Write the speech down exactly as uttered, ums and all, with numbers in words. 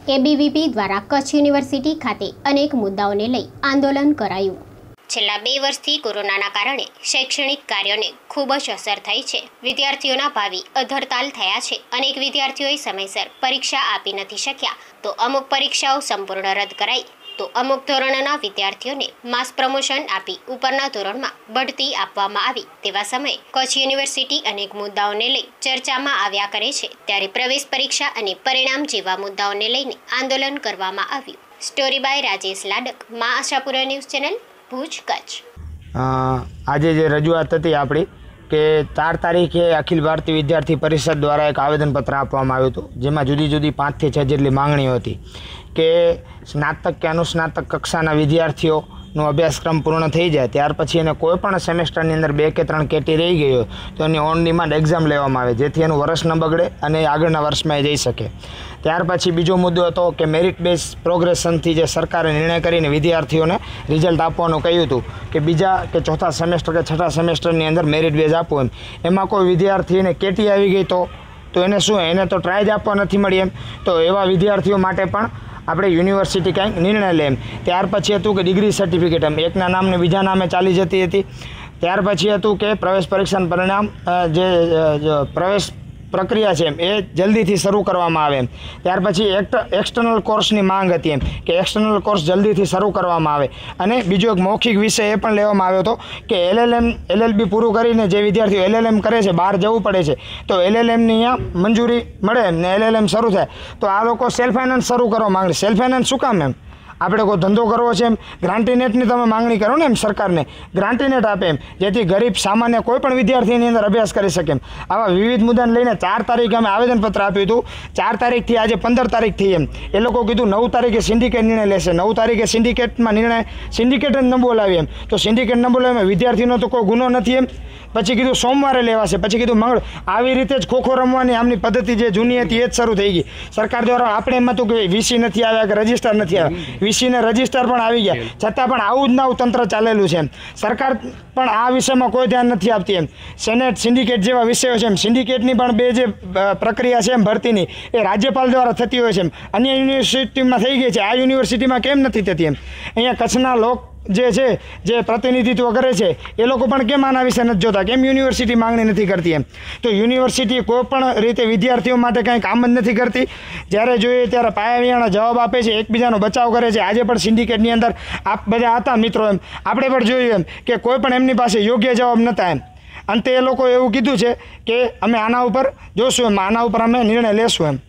ABVP દ્વારા Kutch university ખાતે અનેક મુદ્દાઓને લઈ આંદોલન કરાયું। છેલ્લા બે વર્ષથી કોરોનાના કારણે શૈક્ષણિક કાર્યોને ખૂબ જ અસર થઈ છે। વિદ્યાર્થીઓના ભાવિ અધરતાલ થયા છે। અનેક વિદ્યાર્થીઓએ સમયસર પરીક્ષા આપી નથી શક્યા તો અમુક પરીક્ષાઓ સંપૂર્ણ રદ કરાઈ તો અમુક ધોરણોના વિદ્યાર્થીઓને માસ પ્રમોશન આપી ઉપરના ધોરણમાં બઢતી આપવામાં આવી। તેવા સમયે કચ્છ યુનિવર્સિટી અનેક મુદ્દાઓને લઈ ચર્ચામાં આવ્યા કરે છે ત્યારે પ્રવેશ પરીક્ષા અને પરિણામ જેવા મુદ્દાઓને લઈને આંદોલન કરવામાં આવ્યું। Story by Rajesh Ladak, Maa Ashapura news channel, Bhuj, Kutch. आज जे रजूआत थी आपणी के चार तारीखे अखिल भारतीय विद्यार्थी परिषद द्वारा एक आवेदनपत्र आपवामां आव्युं हतुं, जेमां जुदी जुदी पांच थी छ जेटली मांगणीओ हती के स्नातक के अनुस्नातक कक्षाना विद्यार्थीओनो अभ्यासक्रम पूर्ण थई जाय त्यार पछी एने कोईपण सेमेस्टरनी अंदर बे के त्रण केटी रही गई हो तो एनी ऑन डिमांड एक्जाम लेवामां आवे जेथी एनुं वर्ष न बगड़े अने आगळना वर्षमां ए जई शके। त्यार पछी बीजो मुद्दो हतो के मेरिट बेस प्रोग्रेशनथी जे सरकारे निर्णय करीने विद्यार्थीओने रिजल्ट आपवानुं कह्युं हतुं कि बीजा के चौथा सेमेस्टर के छठा सेमेस्टरनी अंदर मेरिट बेस आपो एम एमां कोई विद्यार्थीने केटी आवी गई तो तो एने शुं एने तो ट्राय ज आपवा नथी मळी एम तो एवा विद्यार्थीओ माटे पण આપણે યુનિવર્સિટી કંઈક નિર્ણય લે। ત્યાર પછી હતું કે ડિગ્રી સર્ટિફિકેટ એમ એકના નામને બીજા નામે ચાલી જતી હતી। ત્યાર પછી હતું કે પ્રવેશ પરીક્ષાનું પરિણામ જે પ્રવેશ પ્રક્રિયા છે એ જલ્દીથી શરૂ કરવામાં આવે। ત્યાર પછી એક એક્સટર્નલ કોર્સની માંગ હતી એમ કે એક્સટર્નલ કોર્સ જલ્દીથી શરૂ કરવામાં આવે અને બીજો એક મૌખિક વિષય એ પણ લેવામાં આવ્યો હતો કે એલએલએમ એલએલબી પૂરું કરીને જે વિદ્યાર્થીઓ એલએલએમ કરે છે બહાર જવું પડે છે તો એલએલએમની અહીંયા મંજૂરી મળે ને એલએલએમ શરૂ થાય તો આ લોકો સેલ્ફ ફાઇનાન્સ શરૂ કરવા માંગે। સેલ્ફ ફાઇનાન્સ શું કામ એમ આપણે કોઈ ધંધો કરવો છે એમ ગ્રાન્ટીનેટની તમે માંગણી કરો ને એમ સરકારને ગ્રાન્ટીનેટ આપે એમ જેથી ગરીબ સામાન્ય કોઈ પણ વિદ્યાર્થીની અંદર અભ્યાસ કરી શકે એમ। આવા વિવિધ મુદ્દાને લઈને ચાર તારીખે અમે આવેદનપત્ર આપ્યું હતું। ચાર તારીખથી આજે પંદર તારીખ થઈ એમ એ લોકો કીધું નવ તારીખે સિન્ડિકેટ નિર્ણય લેશે। નવ તારીખે સિન્ડિકેટમાં નિર્ણય સિન્ડિકેટ જ ન બોલાવી એમ તો સિન્ડિકેટ ન બોલાવે વિદ્યાર્થીનો તો કોઈ ગુનો નથી એમ। પછી કીધું સોમવારે લેવાશે, પછી કીધું મંગળ। આવી રીતે જ ખોખો રમવાની આમની પદ્ધતિ જે જૂની હતી એ જ શરૂ થઈ ગઈ સરકાર દ્વારા। આપણે એમ હતું કે વીસી નથી આવ્યા કે રજિસ્ટર નથી આવ્યા, વીસી ને રજિસ્ટર પણ આવી ગયા છતાં પણ આવું જ નવું તંત્ર ચાલેલું છે એમ। સરકાર પણ આ વિષયમાં કોઈ ધ્યાન નથી આપતી એમ। સેનેટ સિન્ડિકેટ જેવા વિષયો છે એમ સિન્ડિકેટની પણ બે જે પ્રક્રિયા છે એમ ભરતીની એ રાજ્યપાલ દ્વારા થતી હોય છે એમ અન્ય યુનિવર્સિટીમાં થઈ ગઈ છે, આ યુનિવર્સિટીમાં કેમ નથી થતી એમ। અહીંયા કચ્છના લોક જે છે જે પ્રતિનિધિત્વ કરે છે એ લોકો પણ કેમ આના વિશે નથી જોતા, કેમ યુનિવર્સિટી માંગણી નથી કરતી એમ। તો યુનિવર્સિટી કોઈ પણ રીતે વિદ્યાર્થીઓ માટે કંઈ કામ જ નથી કરતી, જ્યારે જોઈએ ત્યારે પાયાવિયાના જવાબ આપે છે, એકબીજાનો બચાવ કરે છે। આજે પણ સિન્ડિકેટની અંદર આપ બધા હતા મિત્રો એમ આપણે પણ જોયું એમ કે કોઈ પણ એમની પાસે યોગ્ય જવાબ નહોતા એમ। અંતે એ લોકો એવું કીધું છે કે અમે આના ઉપર જોશું એમ, આના ઉપર અમે નિર્ણય લેશું એમ।